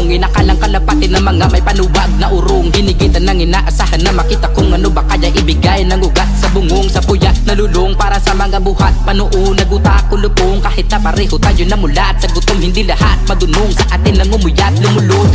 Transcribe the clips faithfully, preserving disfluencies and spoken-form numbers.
tanong, inakalang kalapati ng mga may panuwag na urong. Ginigitan ng inaasahan na makita kung ano ba kaya ibigay ng ugat sa bungong, sa puyat nalulong para sa mga buhat. Panoon, nagutak kulupong kahit na pareho tayo namulat. Sa gutom hindi lahat madunong, sa atin lang umuyat lumulod.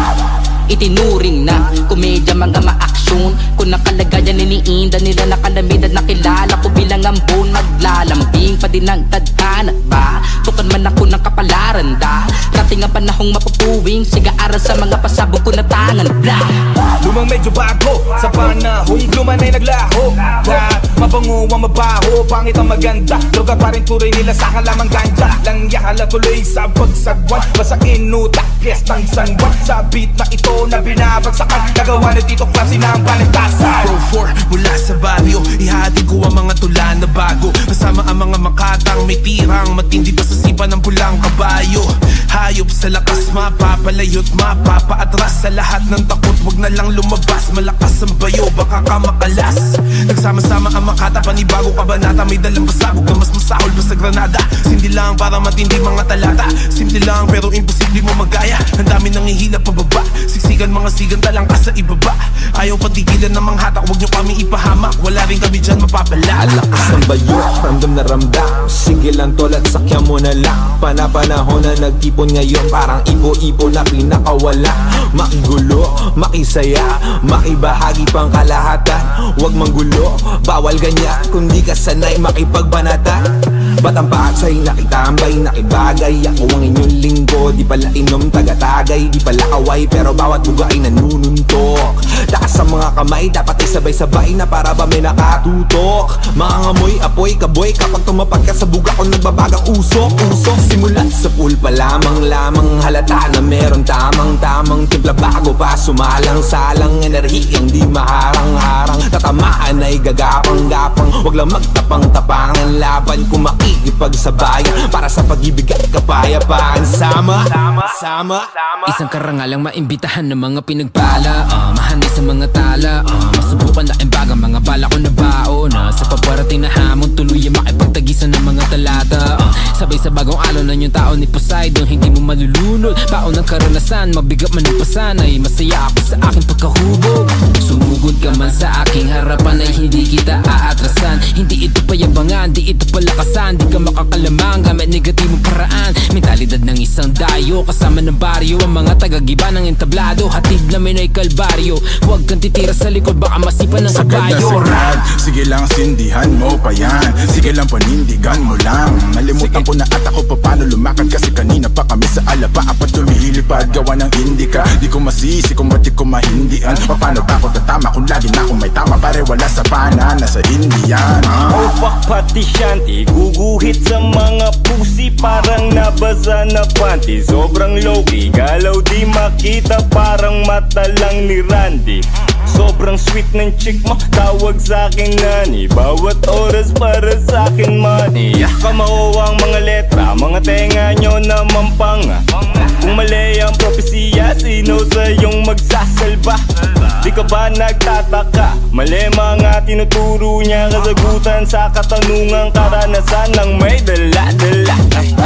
Itinuring na komedya mga maaksyon, kung nakalagayan iniinda nila nakalamid at nakilala ko bilang ambon. Maglalambing pa din ang tadhana ba? Tukan man ako ng kapalaran da. Dating ang panahong mapupuwing sigaara sa mga pasabog ko na tangan bla. Lumang medyo bago sa panahong lumanay naglaho. Lahat mabango ang mabaho, pangit ang maganda, droga pa rin tuloy nila sa kalamang ganja. Langyakala tuloy sa pagsagwan, basta inutak piyestang sanwan. Sa beat na ito na binabagsakan, nagawa na dito klase ng palintasan. Pro four mula sa baryo, ihati ko ang mga tula na bago. Kasama ang mga makatang may tirang matindi pa sa sipa ng pulang kabayo. Hayop sa lakas, mapapalayo't mapapaatras sa lahat ng takot. Wag na lang lumabas, malakas ang bayo, baka ka makalas. Nagsama-sama ang makata, panibago kabanata, may dalang pasabog na mas masahol pa sa Granada. Simple lang para matindi mga talata, simple lang pero imposible mo magaya. Ang dami nangihila pababa, siksikan mga sigan talang ka sa ibaba. Ayaw patigilan ng mga hatak, wag nyo kami ipahamak, wala rin kami dyan mapapala. Alakas ng bayo, ramdam na ramdam, sige lang tol at sakyan mo na lang. Panapanahon na nagtipon ngayon, parang ipo-ipo na pinakawala. Makigulo, makisaya, makibahagi pang kalahatan. Huwag manggulo, bawal ganyan kung di ka sanay makipagbanatan. Ba't ang paksay, nakitambay, nakibagay. Ako ang inyong linggo, di pala inom tagatagay. Di pala kaway, pero bawat buga ay nanununtok. Takas sa mga kamay, dapat ay sabay-sabay na para ba may nakatutok. Mga ngamoy, apoy, kaboy, kapag tumapag ka sa buga ko nagbabagang usok, usok. Simulat sa pool pa lamang, lamang halata na meron tamang-tamang timpla bago pa sumalang-salang. Enerhiyang di maharang-harang, tatamaan ay gagapang-gapang. Wag lang magtapang-tapangan, laban kung makikipagsabayan para sa pag-ibig at kapayapaan. Sama, sama, sama, sama. Isang karangalang maimbitahan ng mga pinagpala, uh, mahanay sa mga tala, uh, masubukan na imbaga mga bala ko na baon, uh, sa paparating na hamon tuloy ang makipagtagisan ng mga talata, uh, sabay sa bagong alon ng yung tao ni Poseidon, hindi mo malulunod. Baon ng karanasan, mabigat man ang pasanay, masaya ako sa aking pagkahubog. Sumugod ka man sa aking harapan ay hindi kita aatrasan. Hindi ito payabangan, di ito palakasan, di ka makakalamang gamit negatibong paraan. Mentalidad ng isang dayo, kasama ng baryo, ang mga tagagiba ng entablado. Hatid namin ay kalbaryo, huwag kang titira sa likod, baka masipan ng kabayo. Sagad na sagad, sige lang sindihan mo pa yan, sige lang panindigan mo lang. Nalimutan ko na at ako pa paano lumakad, kasi kanina pa kami sa alaba apat lumilipad. Gawa ng indika, di ko masisi kung ba't di ko mahindian. Paano ba ako tatama kung lagi na akong may tama, pare wala sa pana, nasa Indian. ah. Oh fuck pati shanty, guguhit sa mga pusi, parang nabasa na panty. Sobrang low-key, galaw di makita, parang mata lang ni Randy. Sobrang sweet ng chick mo, tawag sa'kin nani, bawat oras para sa'kin money. Kamao ang mga letra, mga tenga nyo naman panga. Kung mali ang propesya, sino sa'yong magsasalba? Di ka ba nagtataka? Mali mga tinuturo niya, kasagutan sa katanungang karanasan ng may dala-dala.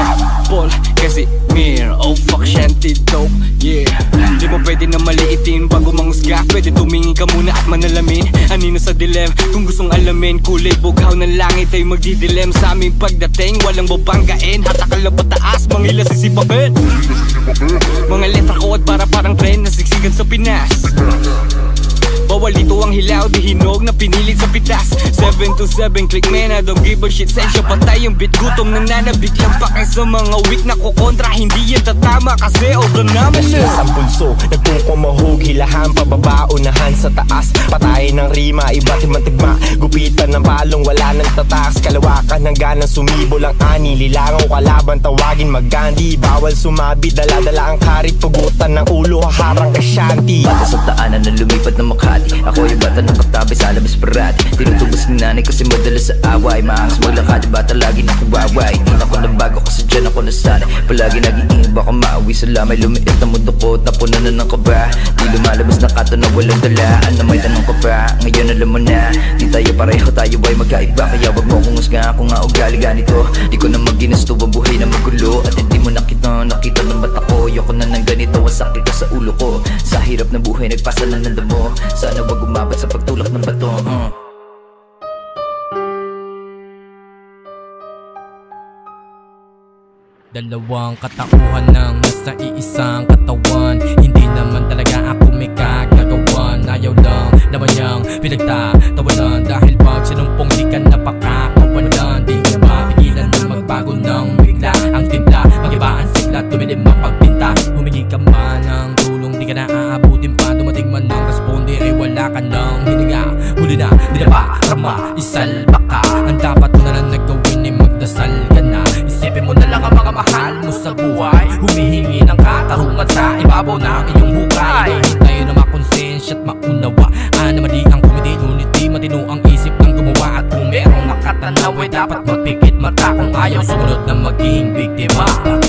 Paul, kasi mir, oh fuck shanty dope, yeah. Di mo pwede na maliitin bago mangusga, pwede tumingin ka muna at manalamin anino sa dilem. Kung gustong alamin, kulay bughaw ng langit ay magdidilem. Sa aming pagdating, walang babanggain, hatakal na pataas, mangila sisipakin. Mga letra ko at para parang tren na siksikan sa Pinas. Bawal dito ang hilaw, di hinog na pinilit sa pitas. Seven to seven, click man, I don't give a shit. Sensya patay yung bit, gutom na nanabig lang pakay sa mga weak na kukontra. Hindi yan tatama kasi obra namin na. Sa pulso, nagkukumahog, hilahan, pababa, unahan sa taas. Patayin ng rima, iba't ibang tigma. Gupitan ng palong, wala nang tataas. Kalawakan ng ganang sumibol ang ani. Lilangaw kalaban, tawagin mag-Gandhi. Bawal sumabi, dala-dala ang karit. Pugutan ng ulo, haharang ka shanty. Bata sa taanan na lumipat ng Makati, ako yung bata nakatabi sa labas parati. Tinutubos ni nanay kasi madalas sa away. Maangas maglakad, bata lagi na kuwaway. Di na ko nabago kasi dyan ako na sana. Palagi nag-iingat baka maawi sa lamay. Lumiit na mundo ko at napuno na ng kaba. Di lumalabas na kato na walang dalaan na may tanong ka pa. Ngayon alam mo na, di tayo pareho, tayo ba'y magkaiba. Kaya wag mo kung husga kung nga ugali ganito. Di ko na maginusto ang buhay na magulo. At hindi mo nakita, nakita ng mata ko. Ayoko na ng ganito, ang sakit ka sa ulo ko. Sa hirap na buhay, nagpasa na ng damo. Sana wag umabot sa pagtulak ng bato. uh. Dalawang katauhan ng nasa iisang katawan. Hindi naman talaga ako may kagagawan. Ayaw lang naman niyang pinagtatawanan. Dahil pag sinumpong di ka napakakawalan. Di ka mapigilan na magbago ng bigla ang timpla. Mag-iba ang sigla, tumilim ang pagpinta. Humingi ka man ng tulong, di ka na aabutin pa. Dumating man ng responde ay wala ka ng hininga. Huli na, di na pa, rama, isalba ka. Ang dapat mo na lang nagawin ay magdasal ka na. Isipin mo na lang ang mga mahal mo sa buhay. Humihingi ng katarungan sa ibabaw ng iyong hukay. Hinihintay na makonsensya at maunawa. Ano mali ang kumiti, ngunit di matino ang isip ng gumawa. At kung merong nakatanaw ay dapat mapikit mata. Kung ayaw sumunod na maging biktima.